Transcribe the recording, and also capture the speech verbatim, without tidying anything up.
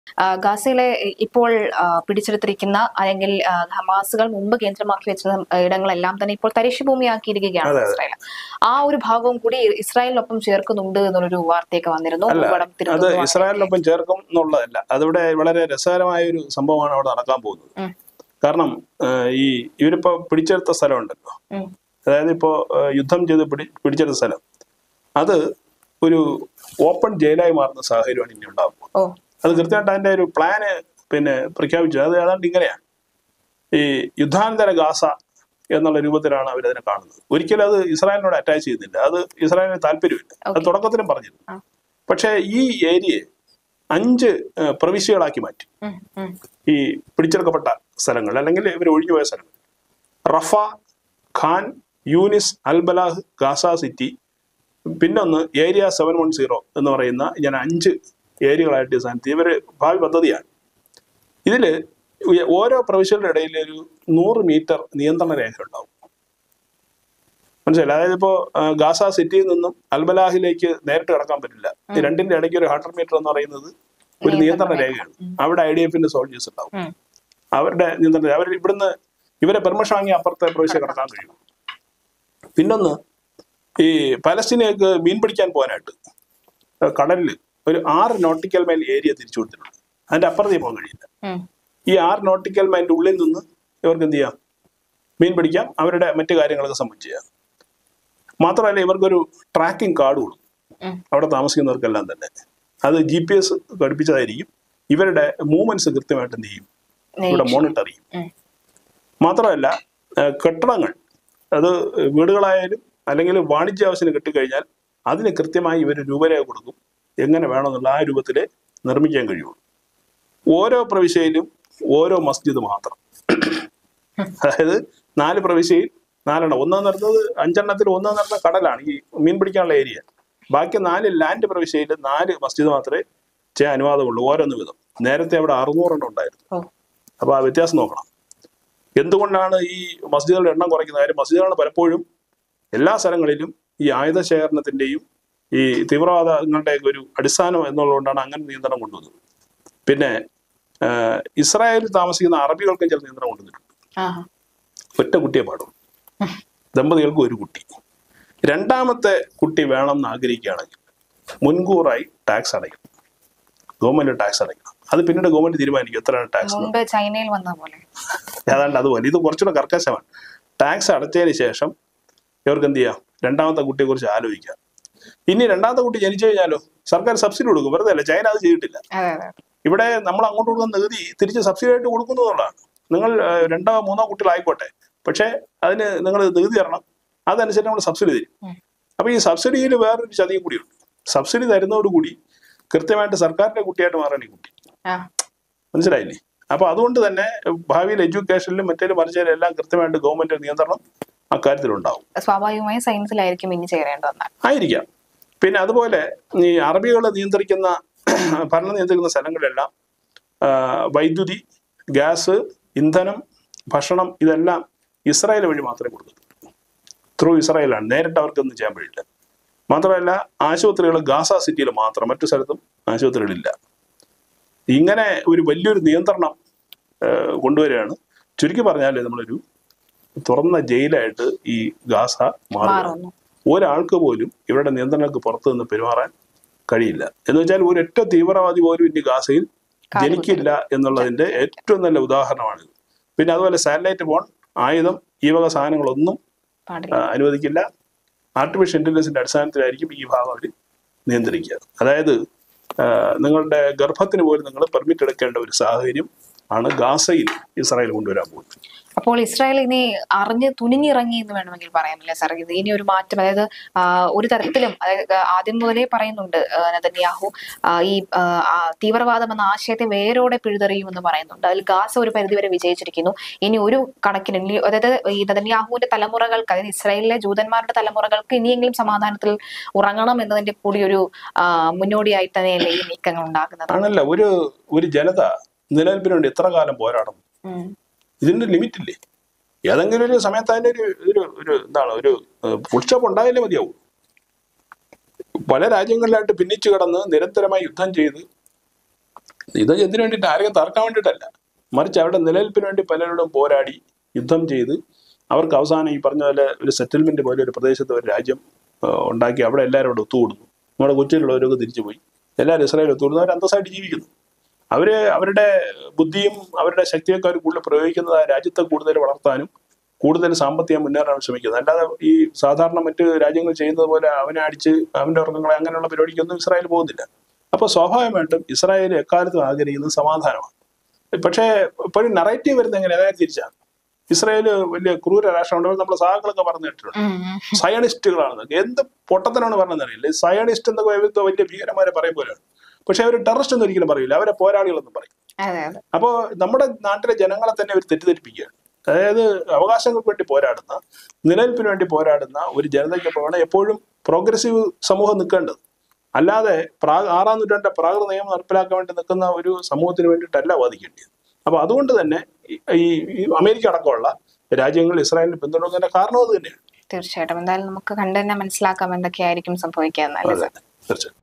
ഗാസയിലെ ഇപ്പോൾ പിടിച്ചെടുത്തിരിക്കുന്ന അല്ലെങ്കിൽ ഹമാസുകൾ മുമ്പ് കേന്ദ്രമാക്കി വെച്ച ഇടങ്ങളെല്ലാം തന്നെ ഇപ്പോൾ തരിശുഭൂമിയാക്കിയിരിക്കുകയാണ് ഇസ്രായേൽ. ആ ഒരു ഭാഗവും കൂടി ഇസ്രായേലിനൊപ്പം ചേർക്കുന്നുണ്ട് എന്നുള്ളൊരു വാർത്തയൊക്കെ വന്നിരുന്നു. അത് ഇസ്രായേലിനൊപ്പം ചേർക്കും എന്നുള്ളതല്ല, അതിവിടെ വളരെ രസകരമായ ഒരു സംഭവമാണ് അവിടെ നടക്കാൻ പോകുന്നത്. കാരണം ഈ ഇവരിപ്പോ പിടിച്ചെടുത്ത സ്ഥലം ഉണ്ടല്ലോ, അതായത് ഇപ്പോ യുദ്ധം ചെയ്ത് പിടി പിടിച്ചെടുത്ത സ്ഥലം അത് ഒരു ഓപ്പൺ ജയിലായി മാറുന്ന സാഹചര്യമാണ് ഇനി ഉണ്ടാകുമ്പോൾ. അത് കൃത്യമായിട്ട് അതിന്റെ ഒരു പ്ലാന് പിന്നെ പ്രഖ്യാപിച്ചു. അത് ഏതാണ്ട് ഇങ്ങനെയാണ്, ഈ യുദ്ധാനന്തര ഗാസ എന്നുള്ള രൂപത്തിലാണ് അവരതിനെ കാണുന്നത്. ഒരിക്കലും അത് ഇസ്രായേലിനോട് അറ്റാച്ച് ചെയ്യുന്നില്ല, അത് ഇസ്രായേലിന് താല്പര്യമില്ല, അത് തുടക്കത്തിലും പറഞ്ഞിരുന്നു. പക്ഷേ ഈ ഏരിയയെ അഞ്ച് പ്രവിശ്യകളാക്കി മാറ്റി. ഈ പിടിച്ചെടുക്കപ്പെട്ട സ്ഥലങ്ങൾ അല്ലെങ്കിൽ ഇവർ ഒഴിഞ്ഞുപോയ സ്ഥലങ്ങൾ: Rafah, Khan, Younis, Albalah, Gaza city, പിന്നൊന്ന് ഏരിയ സെവൻ വൺ സീറോ എന്ന് പറയുന്ന ഇങ്ങനെ അഞ്ച് ഏരിയകളായിട്ട് സ്ഥാനത്ത് ഇവര് ഭാവി പദ്ധതിയാണ്. ഇതില് ഓരോ പ്രവിശ്യകളുടെ ഇടയിൽ ഒരു നൂറ് മീറ്റർ നിയന്ത്രണ രേഖ ഉണ്ടാവും. മനസ്സിലായി? അതായത് ഇപ്പോ ഗാസ സിറ്റിയിൽ നിന്നും അൽബലാഹിലേക്ക് നേരിട്ട് കടക്കാൻ പറ്റില്ല. രണ്ടിന്റെ ഇടയ്ക്ക് ഒരു ഹൺഡ്രഡ് മീറ്റർ എന്ന് പറയുന്നത് ഒരു നിയന്ത്രണ രേഖയാണ്. അവിടെ ഐ ഡി എഫിന്റെ സോൾജേഴ്സ് ഉണ്ടാവും. അവരുടെ നിയന്ത്രണ അവർ ഇവിടുന്ന് ഇവരെ പെർമിഷൻ വാങ്ങി അപ്പുറത്തെ പ്രവിശ്യ കടക്കാൻ കഴിയും. പിന്നൊന്ന്, ഈ പലസ്തീനക്ക് മീൻ പിടിക്കാൻ പോകാനായിട്ട് കടലിൽ ഒരു ആറ് നോട്ടിക്കൽ മൈൽ ഏരിയ തിരിച്ചു കൊടുത്തിട്ടുണ്ട്. അതിന്റെ അപ്പുറത്തേ പോകാൻ കഴിയില്ല. ഈ ആറ് നോട്ടിക്കൽ മൈലിന്റെ ഉള്ളിൽ നിന്ന് ഇവർക്ക് എന്ത് ചെയ്യാം? മീൻ പിടിക്കാം, അവരുടെ മറ്റു കാര്യങ്ങളൊക്കെ സംബന്ധിച്ച് ചെയ്യാം. മാത്രമല്ല ഇവർക്കൊരു ട്രാക്കിംഗ് കാർഡ് കൊടുക്കും അവിടെ താമസിക്കുന്നവർക്കെല്ലാം തന്നെ. അത് ജി പി എസ് ഘടിപ്പിച്ചതായിരിക്കും. ഇവരുടെ മൂവ്മെന്റ്സ് കൃത്യമായിട്ട് എന്ത് ചെയ്യും? ഇവിടെ മോണിറ്റർ ചെയ്യും. മാത്രമല്ല കെട്ടിടങ്ങൾ, അത് വീടുകളായാലും അല്ലെങ്കിൽ വാണിജ്യ ആവശ്യത്തിന് കിട്ടിക്കഴിഞ്ഞാൽ അതിന് കൃത്യമായി ഇവർ രൂപരേഖ കൊടുക്കും, എങ്ങനെ വേണമെന്നുള്ള ആ രൂപത്തിൽ നിർമ്മിക്കാൻ കഴിയുള്ളൂ. ഓരോ പ്രവിശ്യയിലും ഓരോ മസ്ജിദ് മാത്രം. അതായത് നാല് പ്രവിശ്യയിൽ നാലെണ്ണം. ഒന്നാം നടന്നത് അഞ്ചെണ്ണത്തിൽ ഒന്നാം നടന്ന കടലാണ് ഈ മീൻ പിടിക്കാനുള്ള ഏരിയ. ബാക്കി നാല് ലാൻഡ് പ്രവിശ്യയിൽ നാല് മസ്ജിദ് മാത്രമേ ചെയ്യാൻ അനുവാദമുള്ളൂ, ഓരോന്ന് വിധം. നേരത്തെ അവിടെ അറുന്നൂറെണ്ണം ഉണ്ടായിരുന്നു. അപ്പൊ ആ വ്യത്യാസം നോക്കണം. എന്തുകൊണ്ടാണ് ഈ മസ്ജിദുകളുടെ എണ്ണം കുറയ്ക്കുന്നത്? കാര്യം മസ്ജിദുകൾ പലപ്പോഴും എല്ലാ സ്ഥലങ്ങളിലും ഈ ആയുധ ശേഖരണത്തിന്റെയും ഈ തീവ്രവാദങ്ങളുടെ ഒരു അടിസ്ഥാനം എന്നുള്ളതുകൊണ്ടാണ് അങ്ങനെ നിയന്ത്രണം കൊണ്ടുവന്നത്. പിന്നെ ഇസ്രായേലിൽ താമസിക്കുന്ന അറബികൾക്കും ചില നിയന്ത്രണം കൊണ്ടുവന്നിട്ടുണ്ട്. ഒറ്റ കുട്ടിയെ പാടും, ദമ്പതികൾക്ക് ഒരു കുട്ടി. രണ്ടാമത്തെ കുട്ടി വേണം എന്ന് ആഗ്രഹിക്കുകയാണെങ്കിൽ മുൻകൂറായി ടാക്സ് അടയ്ക്കണം, ഗവൺമെന്റ് ടാക്സ് അടയ്ക്കണം. അത് പിന്നീട് ഗവൺമെന്റ് തീരുമാനിക്കും എത്രയാണ് ടാക്സ്. ചൈനയിൽ വന്ന പോലെ ഏതാണ്ട് അതുപോലെ. ഇത് കുറച്ചുകൂടെ കർക്കശമാണ്. ടാക്സ് അടച്ചതിന് ശേഷം ഇവർക്ക് എന്ത് ചെയ്യാം? രണ്ടാമത്തെ കുട്ടിയെ കുറിച്ച് ആലോചിക്കാം. ഇനി രണ്ടാമത്തെ കുട്ടി ജനിച്ചു കഴിഞ്ഞാലോ സർക്കാർ സബ്സിഡി കൊടുക്കും. വെറുതെ അല്ല, ചൈന അത് ചെയ്തിട്ടില്ല. ഇവിടെ നമ്മൾ അങ്ങോട്ട് കൊടുക്കുന്ന നികുതി തിരിച്ച് സബ്സിഡി ആയിട്ട് കൊടുക്കുന്നു എന്നുള്ളതാണ്. നിങ്ങൾ രണ്ടോ മൂന്നോ കുട്ടികളായിക്കോട്ടെ, പക്ഷെ അതിന് നിങ്ങൾ നികുതി തരണം, അതനുസരിച്ച് നമ്മൾ സബ്സിഡി തരും. അപ്പൊ ഈ സബ്സിഡിയിൽ വേറൊരു ചതിയും കൂടിയുണ്ട്. സബ്സിഡി തരുന്നതോടുകൂടി കൃത്യമായിട്ട് സർക്കാരിന്റെ കുട്ടിയായിട്ട് മാറാൻ ഈ കുട്ടി. മനസ്സിലായില്ലേ? അപ്പൊ അതുകൊണ്ട് തന്നെ ഭാവിയിൽ എഡ്യൂക്കേഷനിലും മറ്റേലും മറിച്ചാലും എല്ലാം കൃത്യമായിട്ട് ഗവൺമെന്റ് നിയന്ത്രണം അക്കാര്യത്തിലുണ്ടാവും. സ്വാഭാവികമായും സയൻസിലായിരിക്കും ഇനി ചേരേണ്ടത് ആയിരിക്കാം. പിന്നെ അതുപോലെ ഈ അറബികളെ നിയന്ത്രിക്കുന്ന ഭരണം നിയന്ത്രിക്കുന്ന സ്ഥലങ്ങളിലെല്ലാം വൈദ്യുതി, ഗ്യാസ്, ഇന്ധനം, ഭക്ഷണം ഇതെല്ലാം ഇസ്രായേൽ വഴി മാത്രമേ കൊടുക്കത്തുള്ളൂ. ത്രൂ ഇസ്രായേലാണ്, നേരിട്ട് അവർക്കൊന്നും ചെയ്യാൻ കഴിയില്ല. മാത്രമല്ല ആശുപത്രികൾ ഗാസ സിറ്റിയിൽ മാത്രം, മറ്റു സ്ഥലത്തും ആശുപത്രികളില്ല. ഇങ്ങനെ ഒരു വലിയൊരു നിയന്ത്രണം കൊണ്ടുവരികയാണ്. ചുരുക്കി പറഞ്ഞാൽ നമ്മളൊരു തുറന്ന ജയിലായിട്ട് ഈ ഗാസ മാറുന്നു. ഒരാൾക്ക് പോലും ഇവരുടെ നിയന്ത്രണങ്ങൾക്ക് പുറത്തു നിന്ന് പെരുമാറാൻ കഴിയില്ല. എന്ന് വെച്ചാൽ ഒരൊറ്റ തീവ്രവാദി പോലും ഇനി ഗാസയിൽ ജനിക്കില്ല എന്നുള്ളതിന്റെ ഏറ്റവും നല്ല ഉദാഹരണമാണിത്. പിന്നെ അതുപോലെ സാറ്റലൈറ്റ് ഫോൺ, ആയുധം, ഈ വക സാധനങ്ങളൊന്നും അനുവദിക്കില്ല. ആർട്ടിഫിഷ്യൽ ഇന്റലിജൻസിന്റെ അടിസ്ഥാനത്തിലായിരിക്കും ഈ ഭാഗം അവർ നിയന്ത്രിക്കുക. അതായത് നിങ്ങളുടെ ഗർഭത്തിന് പോലും നിങ്ങൾ പെർമിറ്റ് എടുക്കേണ്ട ഒരു സാഹചര്യം ആണ് ഗാസയിൽ ഇസ്രായേൽ കൊണ്ടുവരാൻ പോകുന്നത്. അപ്പോൾ ഇസ്രായേൽ ഇനി അറിഞ്ഞ് തുനിഞ്ഞിറങ്ങി എന്ന് വേണമെങ്കിൽ പറയാമല്ലേ സാർ? ഇത് ഇനി ഒരു മാറ്റം, അതായത് ഒരു തരത്തിലും, അതായത് ആദ്യം മുതലേ പറയുന്നുണ്ട് നെതന്യാഹു ഈ തീവ്രവാദം എന്ന ആശയത്തെ വേരോടെ പിഴുതെറിയുമെന്ന് പറയുന്നുണ്ട്. അതിൽ ഗാസ ഒരു പരിധിവരെ വിജയിച്ചിരിക്കുന്നു. ഇനി ഒരു കണക്കിന്, അതായത് ഈ നെതന്യാഹുവിന്റെ തലമുറകൾക്ക്, അതായത് ഇസ്രായേലിലെ ജൂതന്മാരുടെ തലമുറകൾക്ക് ഇനിയെങ്കിലും സമാധാനത്തിൽ ഉറങ്ങണം എന്നതിന്റെ കൂടി ഒരു മുന്നോടിയായി തന്നെയല്ലേ ഈ നീക്കങ്ങൾ ഉണ്ടാകുന്നത്? ആണല്ല, ഒരു ഒരു ജനത നിലനിൽപ്പിന് വേണ്ടി എത്ര കാലം പോരാടണം? ഇതിന്റെ ലിമിറ്റ് ഇല്ലേ? ഏതെങ്കിലും ഒരു സമയത്ത് അതിന്റെ ഒരു ഒരു ഒരു എന്താണ് ഒരു ഫുൾ സ്റ്റോപ്പ് ഉണ്ടായാലേ മതിയാവും. പല രാജ്യങ്ങളിലായിട്ട് ഭിന്നിച്ചു കിടന്ന് നിരന്തരമായി യുദ്ധം ചെയ്ത് ഇത് എന്തിനു വേണ്ടിയിട്ട് ആരെയും തറക്കാൻ വേണ്ടിയിട്ടല്ല, മറിച്ച് അവരുടെ നിലനിൽപ്പിന് വേണ്ടി പലരോടും പോരാടി യുദ്ധം ചെയ്ത് അവർക്ക് അവസാനം ഈ പറഞ്ഞ പോലെ ഒരു സെറ്റിൽമെന്റ് പോലെ ഒരു പ്രദേശത്ത് ഒരു രാജ്യം ഉണ്ടാക്കി അവിടെ എല്ലാവരോടും ഒത്തുകൂടുന്നു. നമ്മുടെ കൊച്ചിയിലുള്ളവരൊക്കെ തിരിച്ചു പോയി എല്ലാവരും ഇസ്രായേൽ ഒത്തുകൂടുന്നു. അവർ അന്തസ്സായിട്ട് ജീവിക്കുന്നു. അവര് അവരുടെ ബുദ്ധിയും അവരുടെ ശക്തിയൊക്കെ അവർ കൂടുതൽ പ്രയോഗിക്കുന്നത് ആ രാജ്യത്തെ കൂടുതൽ വളർത്താനും കൂടുതൽ സാമ്പത്തികം മുന്നേറാൻ ശ്രമിക്കുന്നത്. അല്ലാതെ ഈ സാധാരണ മറ്റ് രാജ്യങ്ങൾ ചെയ്യുന്നത് പോലെ അവനെ അടിച്ച് അവന്റെ ഉറക്കങ്ങളെ അങ്ങനെയുള്ള പരിപാടിക്കൊന്നും ഇസ്രായേൽ പോകുന്നില്ല. അപ്പോൾ സ്വാഭാവികമായിട്ടും ഇസ്രായേൽ എക്കാലത്തും ആഗ്രഹിക്കുന്നത് സമാധാനമാണ്. പക്ഷേ ഇപ്പോഴും നറേറ്റീവ് വരുന്നത് എങ്ങനെ അതായത് തിരിച്ചാണ്. ഇസ്രായേല് വലിയ ക്രൂര രാഷ്ട്രമുണ്ട്. നമ്മളെ സഹാക്കളൊക്കെ പറഞ്ഞു കേട്ടിട്ടുണ്ട് സയണിസ്റ്റുകളാണ്. എന്ത് പൊട്ടത്തനാണ് പറഞ്ഞതെന്നറിയില്ല. സയണിസ്റ്റ് എന്നൊക്കെ വലിയ ഭീകരന്മാരെ പറയും പോലെയാണ്. പക്ഷെ അവർ ടെററിസ്റ്റ് ഒന്നും ഒരിക്കലും പറയില്ല, അവരെ പോരാളികളെന്നും പറയും. അപ്പോ നമ്മുടെ നാട്ടിലെ ജനങ്ങളെ തന്നെ അവർ തെറ്റിദ്ധരിപ്പിക്കുകയാണ്. അതായത് അവകാശങ്ങൾക്ക് വേണ്ടി പോരാടുന്ന, നിലനിൽപ്പിന് വേണ്ടി പോരാടുന്ന ഒരു ജനതയ്ക്കൊപ്പമാണ് എപ്പോഴും പ്രോഗ്രസീവ് സമൂഹം നിൽക്കേണ്ടത്. അല്ലാതെ പ്രാ ആറാം നൂറ്റാണ്ടിന്റെ പ്രാകൃത നിയമം നടപ്പിലാക്കാൻ വേണ്ടി നിൽക്കുന്ന ഒരു സമൂഹത്തിന് വേണ്ടിയിട്ടല്ല വാദിക്കേണ്ടത്. അപ്പൊ അതുകൊണ്ട് തന്നെ ഈ അമേരിക്ക അടക്കമുള്ള രാജ്യങ്ങൾ ഇസ്രായേലിന് പിന്തുണക്കുന്നതിന്റെ കാരണം അത് തന്നെയാണ്. തീർച്ചയായിട്ടും. എന്തായാലും നമുക്ക് കണ്ടു തന്നെ മനസ്സിലാക്കാം എന്തൊക്കെയായിരിക്കും സംഭവിക്കുക. തീർച്ചയായിട്ടും.